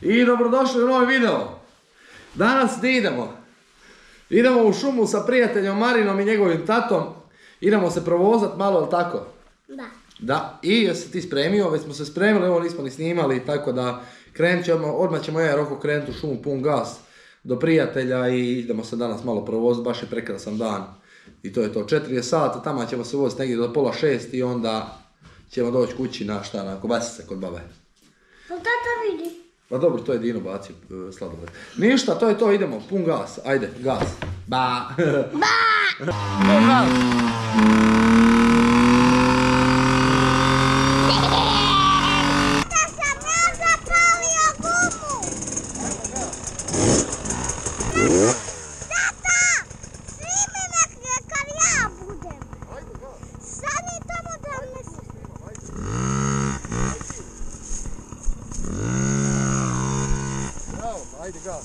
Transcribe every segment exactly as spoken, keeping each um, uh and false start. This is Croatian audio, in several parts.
I dobrodošli u novi video. Danas gdje idemo? Idemo u šumu sa prijateljom Marinom i njegovim tatom. Idemo se provozat malo, jel tako? Da. Da, i jesi ti spremio? Već smo se spremili, ovo nismo ni snimali, tako da krenut ćemo, odmah ćemo ja i Roko krenuti u šumu pun gas do prijatelja i idemo se danas malo provoziti, baš je prekrasan dan. I to je to, četiri je sata, tamo ćemo se voziti negdje do pola šest i onda ćemo doći kući na šta, na kobasice kod babe. Pa tata vidi. Pa dobro, to je Dino bacio uh, sladoled. Ništa, to je to, idemo, pun gas, ajde, gas. Ba! Ba! Pun gas! Ajde gas.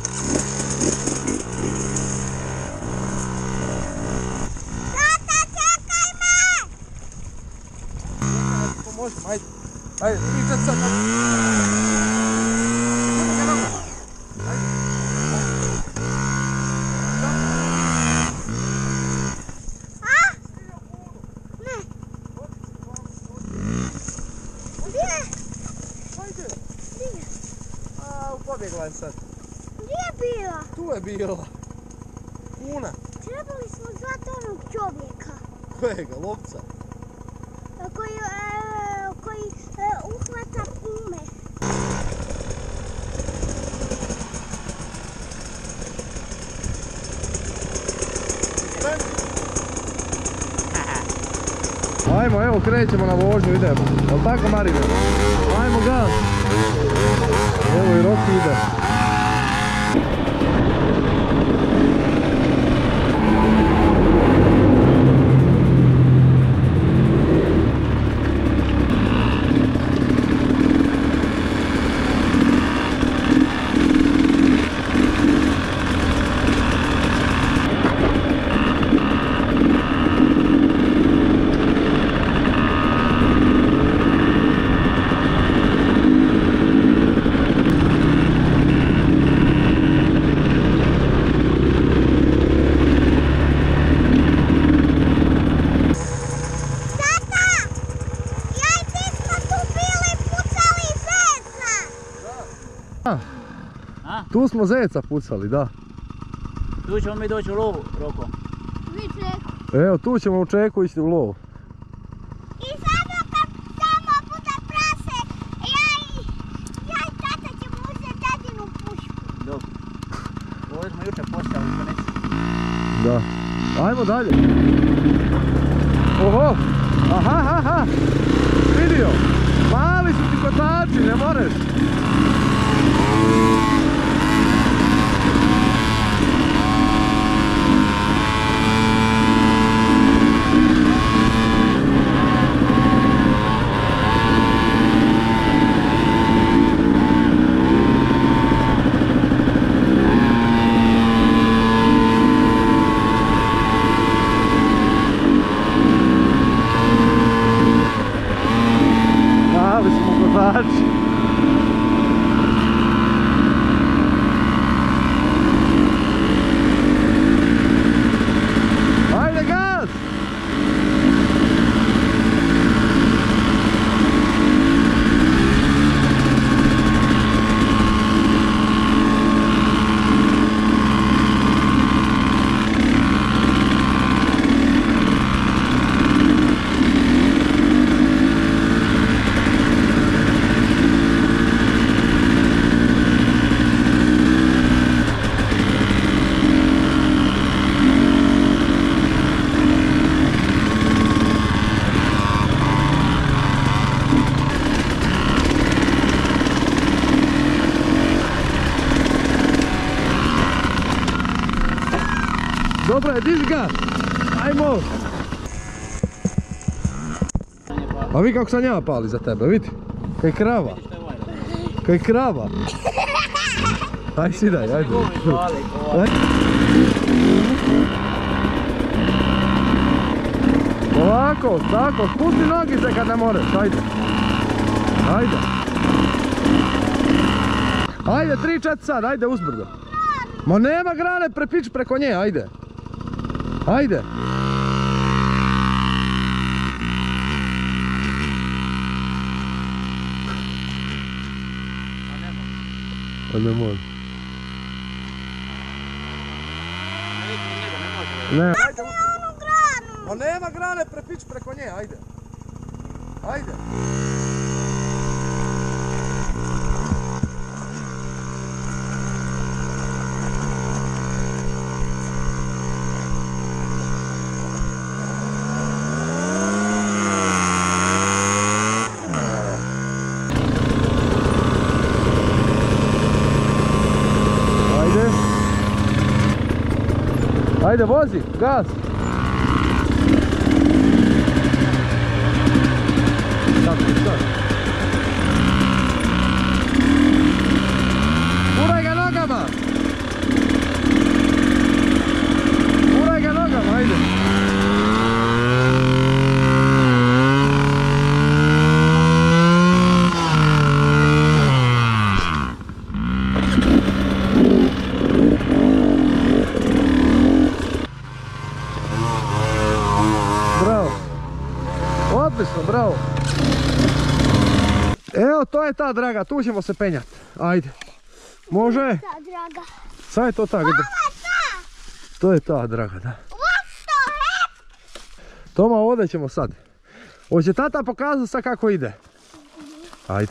Tata, čekaj me! Ja ti pomožem, ajde. Ajde, tri, četiri, sad. A? Ne. Gdje? Ajde. Gdje? A, pobjegla je sad. Gdje je bila? Tu je bila. Kuna. Trebali smo zvati onog čovjeka. Kojega, lovca? Koji, e, koji e, uhvata pume. Ajmo, evo krećemo na vožnju, idemo. Jel' tako, Marine? Ajmo gas. Evo i Roki ide. Tu smo zeca pucali, da. Tu ćemo mi doći u lovu, Roko. Vi čeku. Evo, tu ćemo u čeku ići u lov. I samo kad samo bude prase, ja i, ja i tata ćemo uzeti dadinu pušku. Dobro. Ovdje smo jučer postali, što neće. Da. Ajmo dalje. Oho! Aha, aha, aha! Vidio! Mali su ti kotači, ne moreš! Mali smo kotači. Ajde gas! Dobro je, diži gas! Ajmo! A vi kako sam ja pali za tebe, vidi? Kaj krava! Kaj krava! Aj sidaj, ajde! Polako, tako, spusti nogice kad ne moreš, ajde! Ajde! Ajde, tri četiri sad, ajde uzbrdo. Ma nema grane, prepiči preko nje, ajde. Ajde. A ne može. Ne. Ajde na onu granu. Ma nema grane, prepiči preko nje, ajde. Ajde. Ajde, vozi, gaz. Tako, sad. Uraj ga nogama. Uraj ga nogama, ajde. Odlično, bravo. Evo, to je ta, Draga, tu ćemo se penjati. Ajde. Može? Ta, Draga. Sad je to ta. Ovo je ta. To je ta, Draga, da. What the heck? Toma, ovdje ćemo sad. Hoće tata pokazati sad kako ide. Ajde.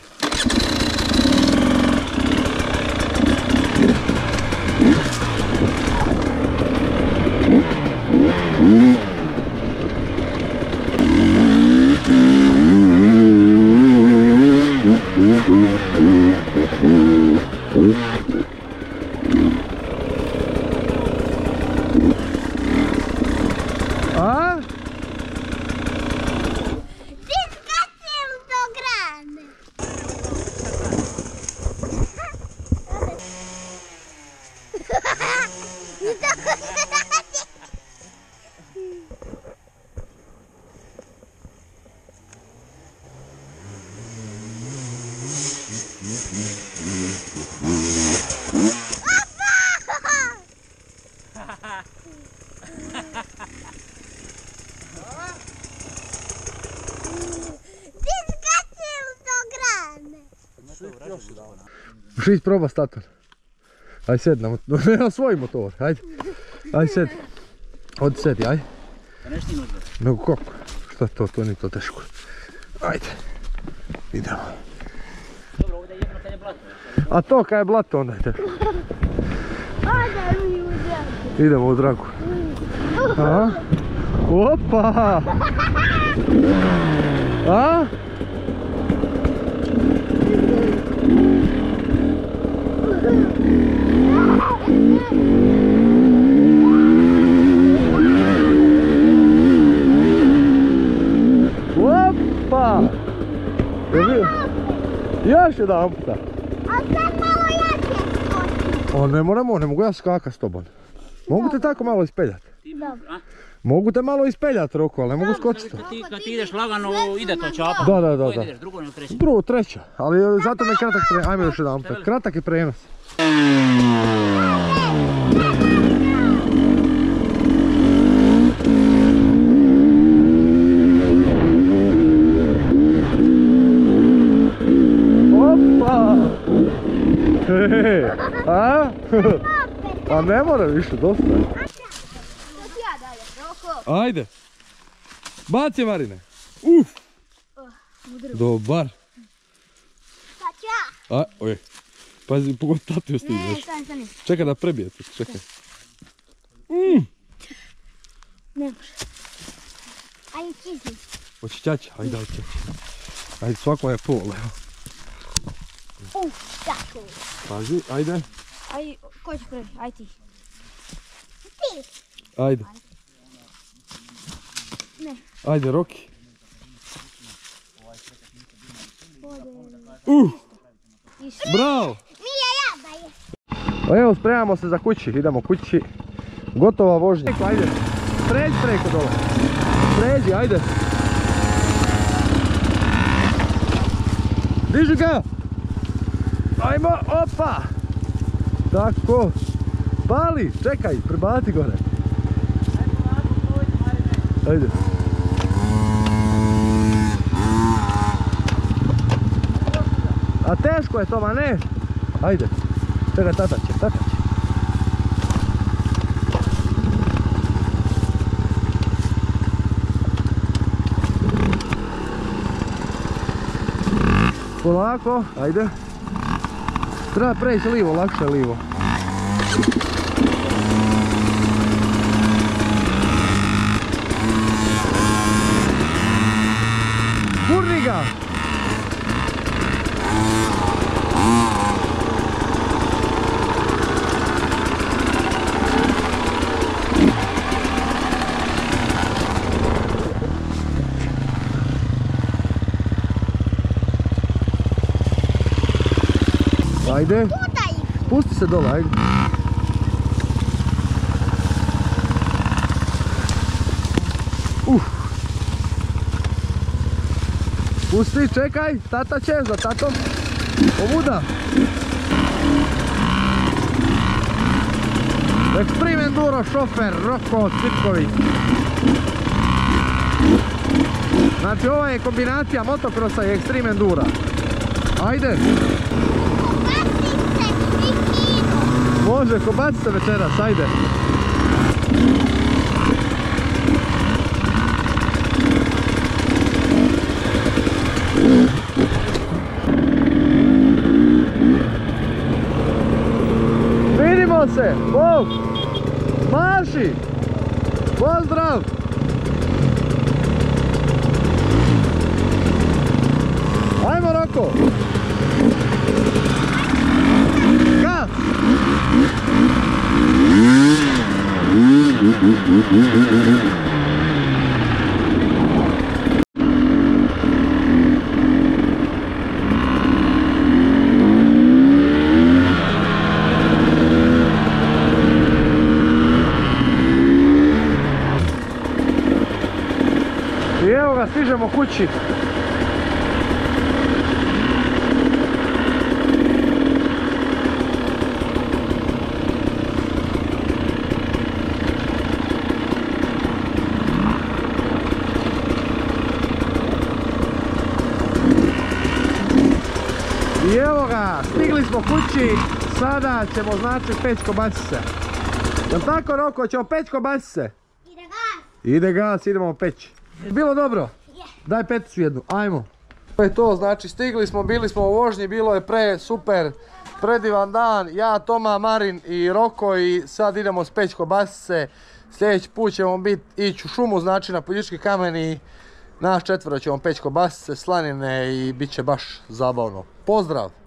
A? Discacil do grane. Možeš ići proba stator. Ajde sedi na motor. Na svoj motor, ajde. Ajde sedi. Odi sedi, ajde. Pa neš ti nužno. Nego kako? Šta to, to nije to teško. Ajde. Idemo. Dobro, ovdje je jedno kad je blato. A to kad je blato onda je teško. Ode mi u Dragu. Idemo u Dragu. A? Opa! A? Opa! Još jedan puta. A sad malo jače skoči. O, ne moramo, ne mogu ja skakati s tobom. Mogu te tako malo ispeljati. A? Mogu te malo ispeljati, Roko, ali ne mogu skočiti. Kad ti, kad ti ideš lagano, ide to čapa. Da, da, da, Koji da. ideš, drugo ili treće? Drugo, treća, ali zato mi je kratak prenos. Ajme još jedan puta. Kratak je prenos. Opa! Hehe, a? A ne mora više, dosta je. To ti ja dalje, Roko. Ajde. Baci, Marine. Uf. Dobar. Sad ću ja. A, oj. Pazi, pogod tatiju stigneš. stani, stani. Čekaj da prebijete, čekaj. Mm. Ne može. Ajde, čisti. Hoće ćaća, ajde daj ćaća. Ajde, svako je pol, evo. Uf, tako. Pazi, ajde. Ajde, ko će prvi? Ajde ti. Ti. Ajde. Ne. Ajde, Roki. Uh. Bravo. Nije ja da je. Evo, spremamo se za kući, idemo kući. Gotova vožnja. Ajde, pređi preko dole. Pređi, ajde. Diži ga. Ajmo, opa! Tako. Pali, čekaj, prebati gore. Ajde. A teško je to, ma ne? Ajde. Čekaj, tata će, tata će. Polako, ajde. Treba preći livo, lakše je livo. Gurni ga! Ajde. Pusti se dole, ajde. Uh. Pusti, čekaj, tata će, za tatom. Ovuda. Extreme Enduro šofer, Roko Cvitković. Znači ova je kombinacija motocrossa i Extreme Endura. Ajde. Može, kobaci se večeras, ajde. Vidimo se, Bog! Marši! Pozdrav! Ajmo, Roko! Gas! I evo ga, stižemo kući. I evo ga, stigli smo kući, sada ćemo znači peći kobasice. Jel tako, Roko, ćemo peći kobasice? Ide gas. Ide gas, idemo peći. Bilo dobro? Daj peticu jednu, ajmo. To je to, znači stigli smo, bili smo u vožnji, bilo je pre super, predivan dan. Ja, Toma, Marin i Roko i sad idemo speći kobasice. Sljedeći put ćemo biti, ići u šumu, znači na Poljički kamen i nas četvero ćemo peći kobasice, slanine i bit će baš zabavno. Pozdrav!